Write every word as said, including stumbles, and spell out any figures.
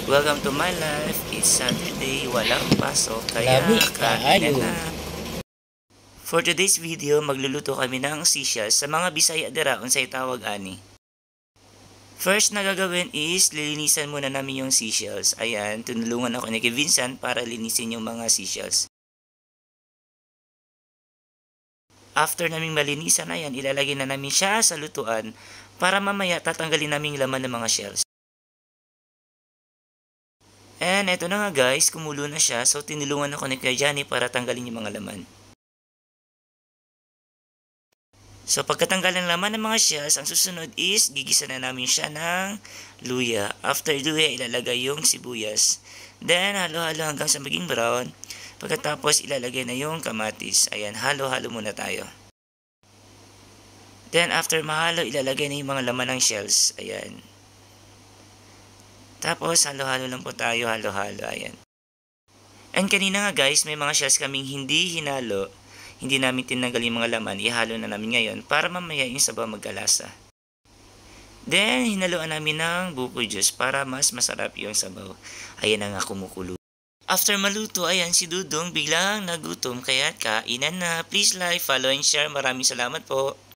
Welcome to my life. It's Saturday, walang pasok, kaya Lami kain kaayo. na. For today's video, magluluto kami ng seashells sa mga Bisaya dira unsay tawag ani. First na gagawin is lilinisan muna namin yung seashells. Ayan, tinulungan ako ni Vincent para linisin yung mga seashells. After naming malinisan, ayan, ilalagay na namin siya sa lutuan para mamaya tatanggalin namin yung laman ng mga shells. And eto na nga guys, kumulo na siya, so tinulungan ako ni Kuya Johnny para tanggalin yung mga laman. So pagkatanggal ng laman ng mga shells, ang susunod is gigisa na namin siya ng luya. After luya, ilalagay yung sibuyas. Then halo-halo hanggang sa maging brown. Pagkatapos ilalagay na yung kamatis. Ayan, halo-halo muna tayo. Then after mahalo, ilalagay na yung mga laman ng shells. Ayan. Tapos halo-halo lang po tayo, halo-halo. Ayan. And kanina nga guys, may mga shells kaming hindi hinalo. Hindi namin tinanggal yung mga laman, ihalo na namin ngayon para mamaya yung sabaw magkalasa. Then, hinaluan namin ng buko juice para mas masarap yung sabaw. Ayan na nga kumukulo. After maluto, ayan si Dudong biglang nagutom kaya kainan na. Please like, follow and share. Maraming salamat po.